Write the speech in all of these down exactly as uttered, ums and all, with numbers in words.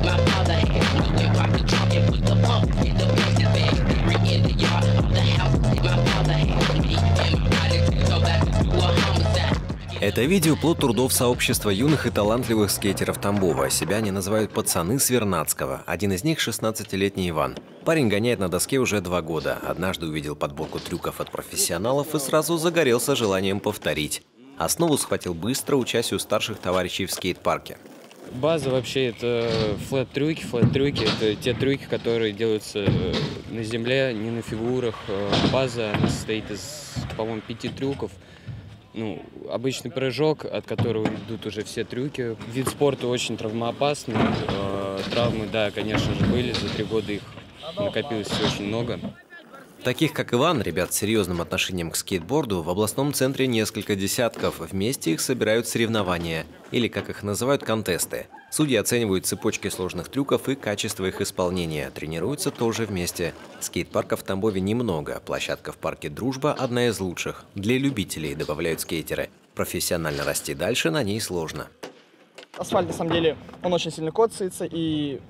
Это видео – плод трудов сообщества юных и талантливых скейтеров Тамбова. Себя они называют «пацаны с Вернадского». Один из них – шестнадцатилетний Иван. Парень гоняет на доске уже два года. Однажды увидел подборку трюков от профессионалов и сразу загорелся желанием повторить. Основу схватил быстро, учась у старших товарищей в скейт-парке. База вообще это флэт-трюки. Флэт-трюки – это те трюки, которые делаются на земле, не на фигурах. База она состоит из, по-моему, пяти трюков. Ну, обычный прыжок, от которого идут уже все трюки. Вид спорта очень травмоопасный. Э, травмы, да, конечно же, были. За три года их накопилось очень много. Таких, как Иван, ребят с серьезным отношением к скейтборду, в областном центре несколько десятков. Вместе их собирают соревнования, или, как их называют, контесты. Судьи оценивают цепочки сложных трюков и качество их исполнения. Тренируются тоже вместе. Скейт-парков в Тамбове немного. Площадка в парке «Дружба» – одна из лучших. Для любителей, добавляют скейтеры. Профессионально расти дальше на ней сложно. Асфальт, на самом деле, он очень сильно коцается и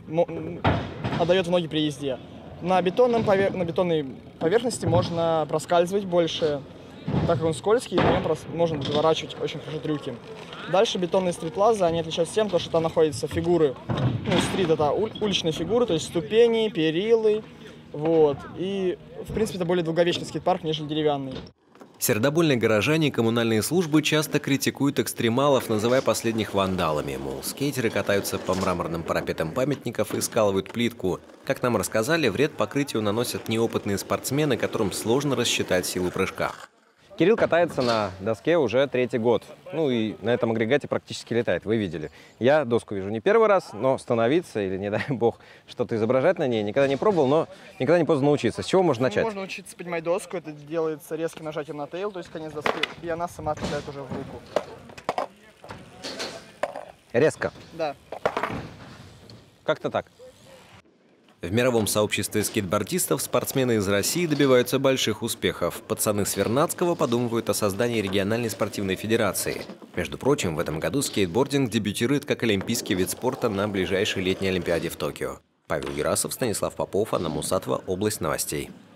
отдает в ноги при езде. На, бетонном повер... на бетонной поверхности можно проскальзывать больше, так как он скользкий, на нем можно заворачивать очень хорошо трюки. Дальше бетонные стрит-лазы, они отличаются тем, что там находятся фигуры, ну, стрит – это уличные фигуры, то есть ступени, перилы, вот. И, в принципе, это более долговечный скейт-парк, нежели деревянный. Сердобольные горожане и коммунальные службы часто критикуют экстремалов, называя последних вандалами. Мол, скейтеры катаются по мраморным парапетам памятников и скалывают плитку. Как нам рассказали, вред покрытию наносят неопытные спортсмены, которым сложно рассчитать силу прыжка. Кирилл катается на доске уже третий год. Ну и на этом агрегате практически летает, вы видели. Я доску вижу не первый раз, но становиться или, не дай бог, что-то изображать на ней никогда не пробовал, но никогда не поздно научиться. С чего можно начать? Можно учиться поднимать доску, это делается резким нажатием на тейл, то есть конец доски, и она сама отлетает уже в руку. Резко? Да. Как-то так. В мировом сообществе скейтбордистов спортсмены из России добиваются больших успехов. Пацаны с Вернадского подумывают о создании региональной спортивной федерации. Между прочим, в этом году скейтбординг дебютирует как олимпийский вид спорта на ближайшей летней Олимпиаде в Токио. Павел Ярасов, Станислав Попов, Анна Мусатова, Область новостей.